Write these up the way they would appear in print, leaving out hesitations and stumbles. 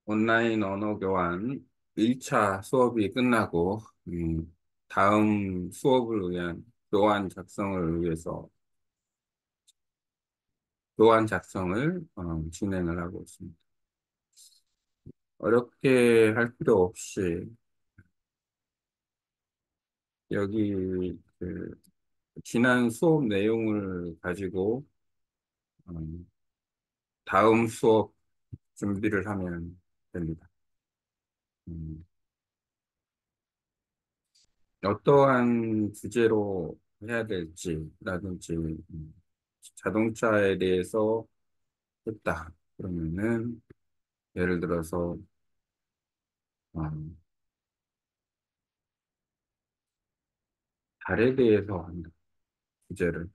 온라인 언어 교환 1차 수업이 끝나고, 다음 수업을 위한 교환 작성을 위해서 교환 작성을 진행을 하고 있습니다. 어렵게 할 필요 없이 여기 지난 수업 내용을 가지고 음, 다음 수업 준비를 하면 됩니다. 음, 어떠한 주제로 해야 될지라든지 자동차에 대해서 했다. 그러면은 예를 들어서 음, 달에 대해서 한다. 주제를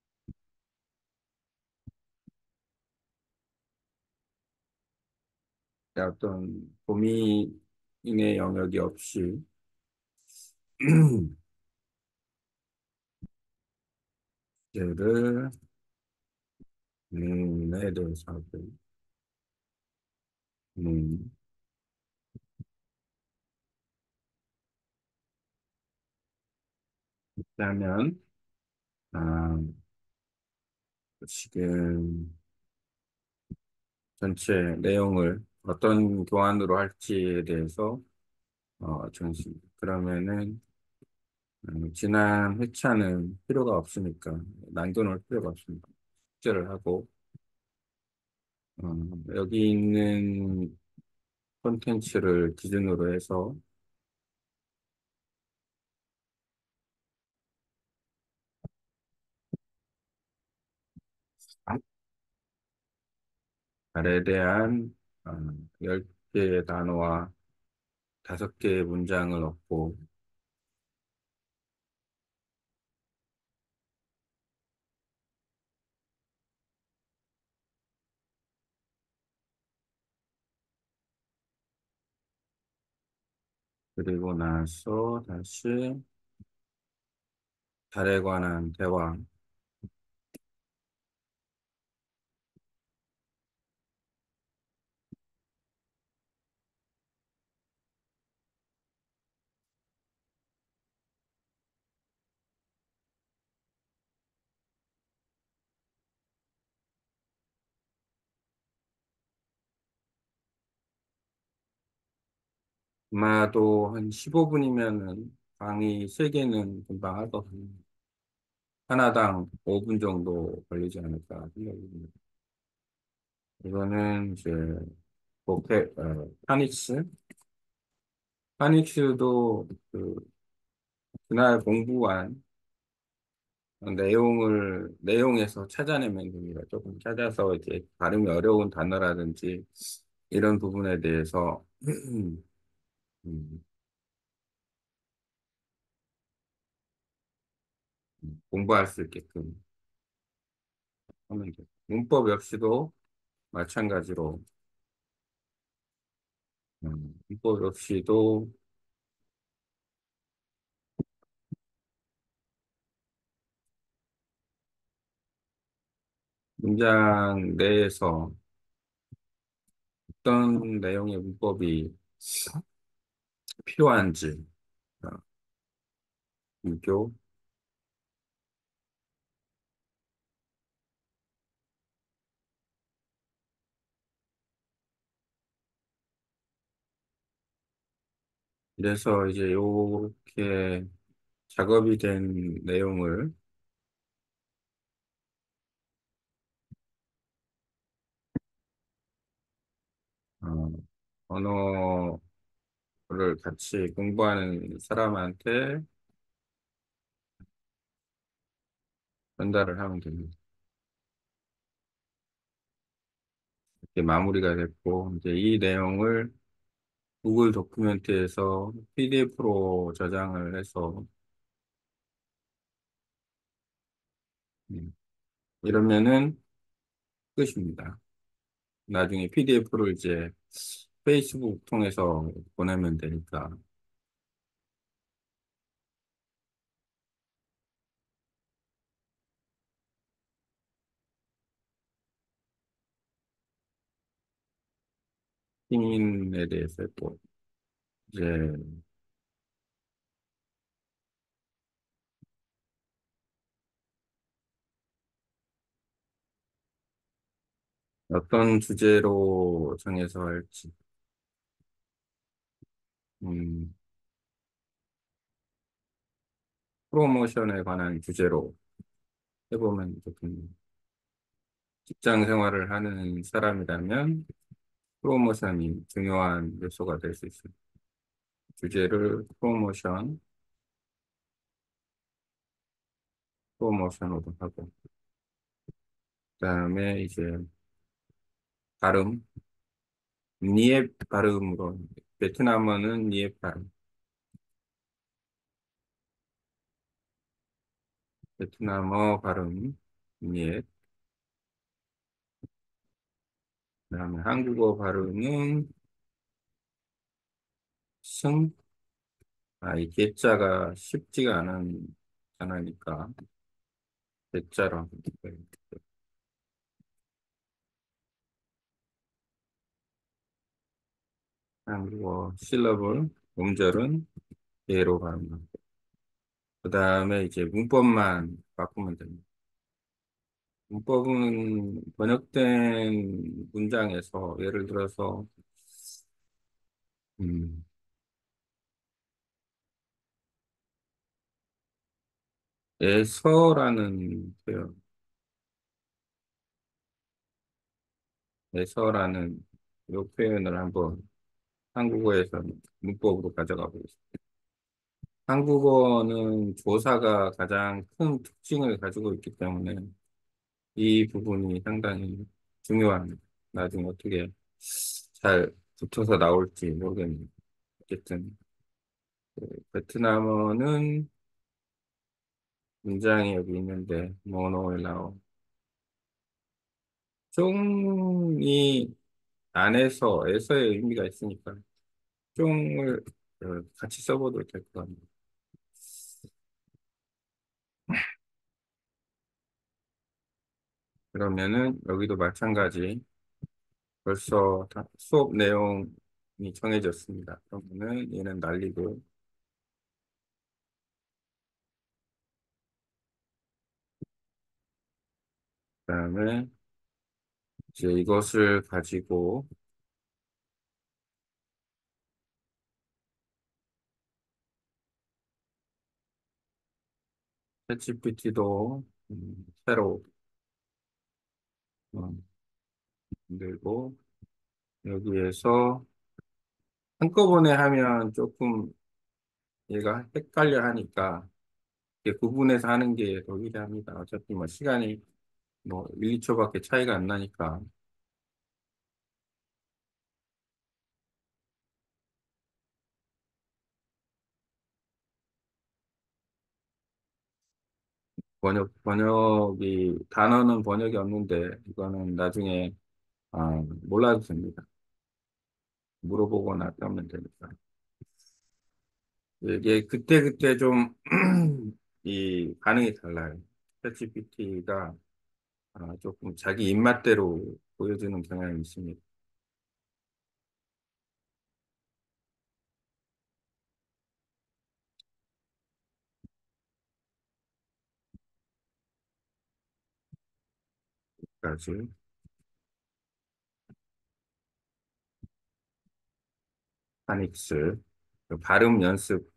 어떤 고민의 영역이 없이 주제를 에 대해서 하고 음, 그러면 아, 지금 전체 내용을 어떤 교환으로 할지에 대해서 정했습니다. 그러면은 지난 회차는 필요가 없으니까 난도 넣을 필요가 없습니다. 숙제를 하고 어, 여기 있는 콘텐츠를 기준으로 해서 달에 대한 어, 10개의 단어와 5개의 문장을 얻고 그리고 나서 다시 달에 관한 대화 아마도 한 15분이면은 강의 3개는 금방 하거든요. 하나당 5분 정도 걸리지 않을까 생각합니다. 이거는 이제 파닉스 파닉스도 그날 공부한 내용에서 찾아내면 됩니다. 조금 찾아서 이제 발음이 어려운 단어라든지 이런 부분에 대해서 음, 공부할 수 있게끔 하면 돼요. 문법 역시도 마찬가지로 문법 역시도 문장 내에서 어떤 내용의 문법이 필요한지 어, 비교. 그래서 이제 이렇게 작업이 된 내용을 어, 언어를 같이 공부하는 사람한테 전달을 하면 됩니다. 이렇게 마무리가 됐고, 이제 이 내용을 구글 도큐멘트에서 PDF로 저장을 해서, 이러면은 끝입니다. 나중에 PDF를 이제 페이스북 통해서 보내면 되니까. 시민에 대해서 했고, 이제 어떤 주제로 정해서 할지, 음, 프로모션에 관한 주제로 해보면 좋겠네요. 직장 생활을 하는 사람이라면 프로모션이 중요한 요소가 될 수 있습니다. 주제를 프로모션으로 하고, 그다음에 이제 발음, 니에 발음으로, 베트남어는 니에 발음, 베트남어 발음, 니에, 그다음에 한국어 발음은 승, 이 개자가 쉽지가 않으니까, 개자로 하면 돼요. 한국어 실러블, 음절은 예로 발음하고, 그 다음에 이제 문법만 바꾸면 됩니다. 문법은 번역된 문장에서 예를 들어서 음, 에서라는 표현, 에서라는 이 표현을 한번 한국어에서 문법으로 가져가 보겠습니다. 한국어는 조사가 가장 큰 특징을 가지고 있기 때문에 이 부분이 상당히 중요합니다. 나중에 어떻게 잘 붙어서 나올지 모르겠네요. 어쨌든 베트남어는 문장이 여기 있는데 모노엘라오 쫑이 안에서에서의 의미가 있으니까 쫑을 같이 써봐도 될 것 같네요. 그러면은 여기도 마찬가지 벌써 수업 내용이 정해졌습니다. 그러면은 얘는 날리고 그다음에 이제 이것을 가지고 챗GPT도 새로 어, 만들고 여기에서 한꺼번에 하면 조금 얘가 헷갈려 하니까 이게 구분해서 하는 게 더 유리합니다. 어차피 뭐 시간이 뭐 1, 2초밖에 차이가 안 나니까 단어는 번역이 없는데 이거는 나중에 몰라도 됩니다. 물어보거나 하면 되니까. 이게 그때그때 좀 이 반응이 달라요. 챗GPT가 조금 자기 입맛대로 보여주는 경향이 있습니다. 까지 파닉스 발음 연습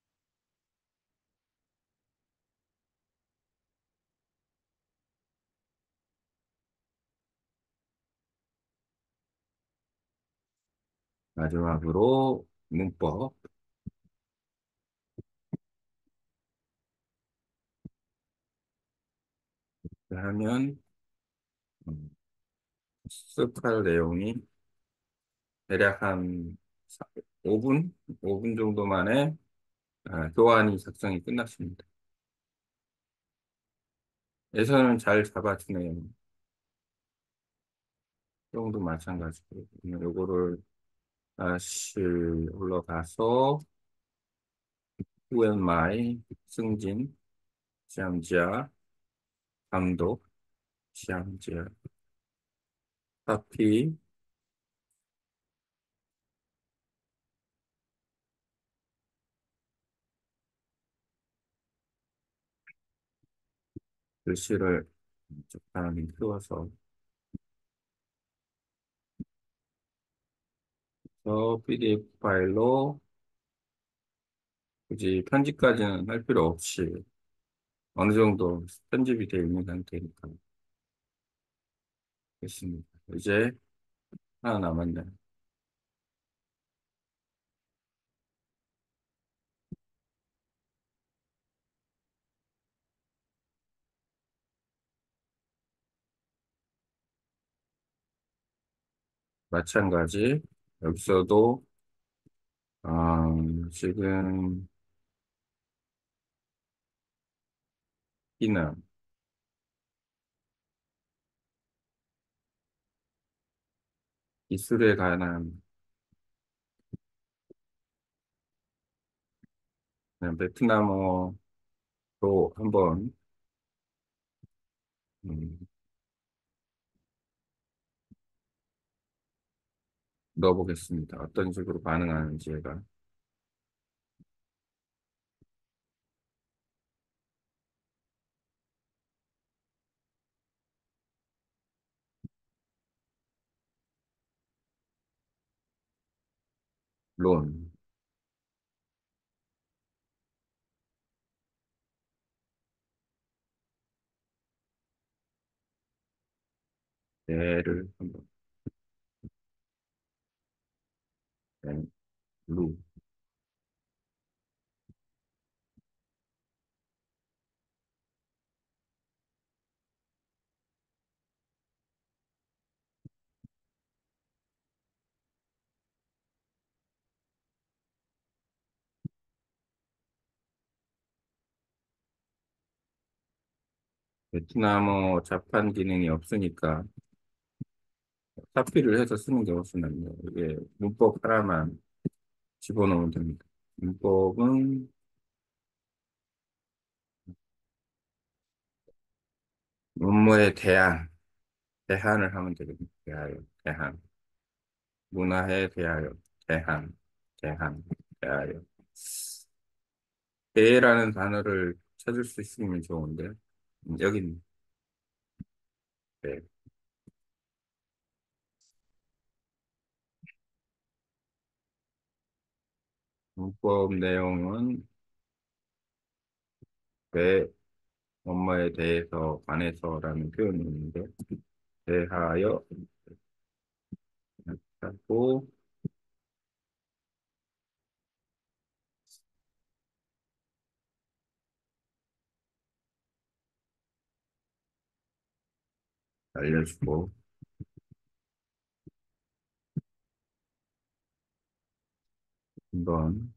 마지막으로 문법 하면 음, 습할 내용이 대략 한 5분? 5분 정도 만에 교환이 작성이 끝났습니다. 예선은 잘 잡아주네요. 정도 마찬가지고 요거를 다시 올라가서 후엔마이 승진 시험지야 감독 시험지야 카피 글씨를 적당히 키워서 PDF 파일로 굳이 편집까지는 할 필요 없이 어느 정도 편집이 되어 있는 상태니까 됐습니다. 이제 하나 남았네요. 마찬가지 여기서도 지금 기능 기술에 관한 베트남어로 한번 음, 넣어보겠습니다. 어떤 식으로 반응하는지 얘가 론, 대를 한번 네, 루 베트남어 자판 기능이 없으니까 카피를 해서 쓰는 게 훨씬 낫네요. 이게 문법 하나만 집어넣으면 됩니다. 문법은 문무에 대한을 하면 되거든요. 대하여, 대한. 문화에 대하여, 대한, 대한, 대하여. 대라는 단어를 찾을 수 있으면 좋은데, 여긴 대. 문법 내용은 대, 엄마에 대해서, 관해서라는 표현이 있는데, 대하여, 하고, 알려주고, 한번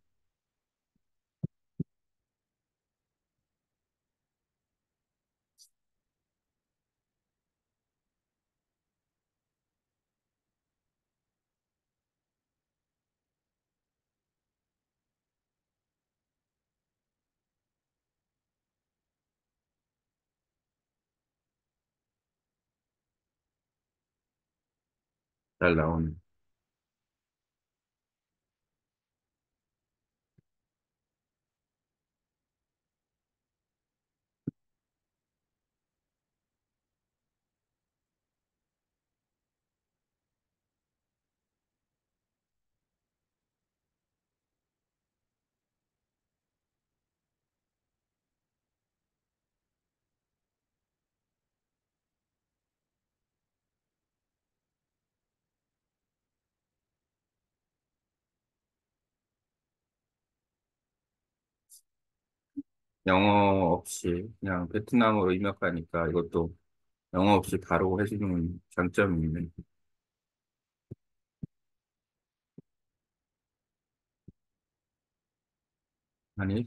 잘 나오는, 영어 없이 그냥 베트남어로 입력하니까 이것도 영어 없이 바로 해주는 장점이 있네. 아니,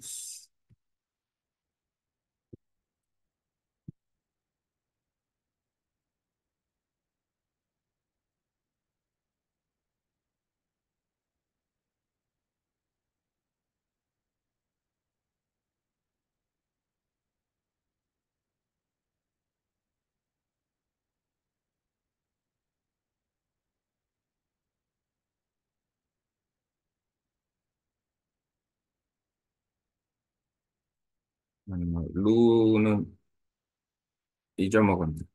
루는 잊어먹었네.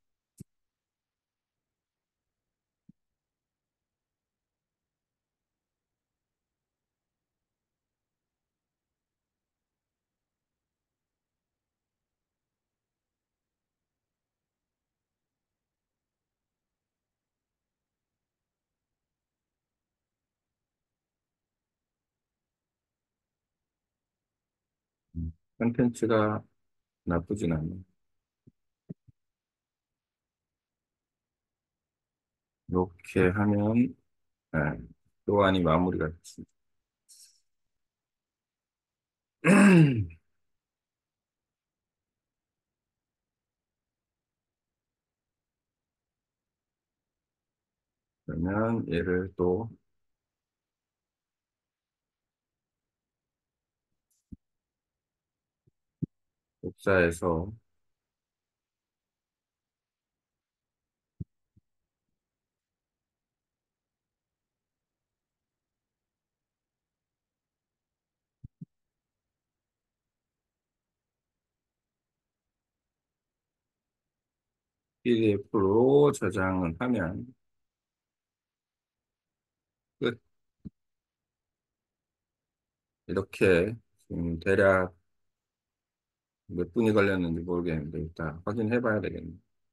컨텐츠가 나쁘진 않네. 이렇게 하면, 네, 교환이 마무리가 됐습니다. 그러면 얘를 또 복사해서 PDF로 저장을 하면 끝. 이렇게 지금 대략 몇 분이 걸렸는지 모르겠는데 일단 확인해 봐야 되겠네.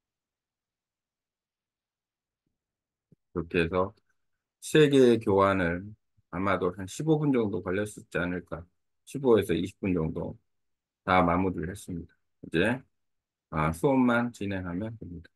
그렇게 해서 세 개의 교환을 아마도 한 15분 정도 걸렸었지 않을까. 15에서 20분 정도 다 마무리를 했습니다. 이제 수업만 진행하면 됩니다.